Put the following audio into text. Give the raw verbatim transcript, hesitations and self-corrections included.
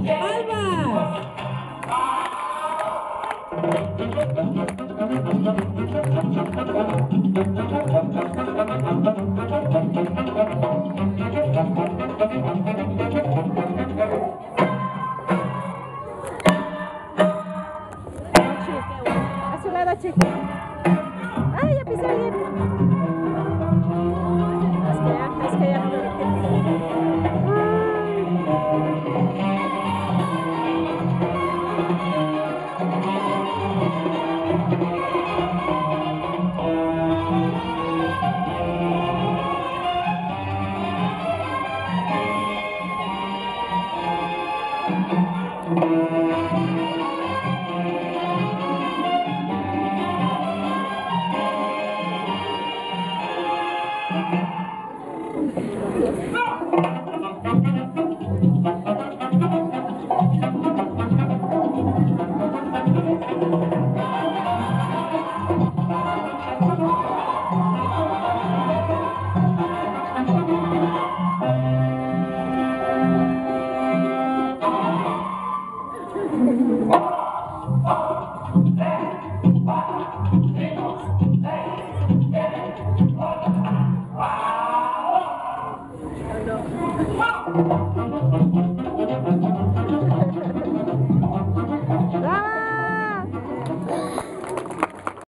¡Palmas! A su lado, chico. ¡Ay, ya pisé bien! Es que ya, es que ya no veo. Wow.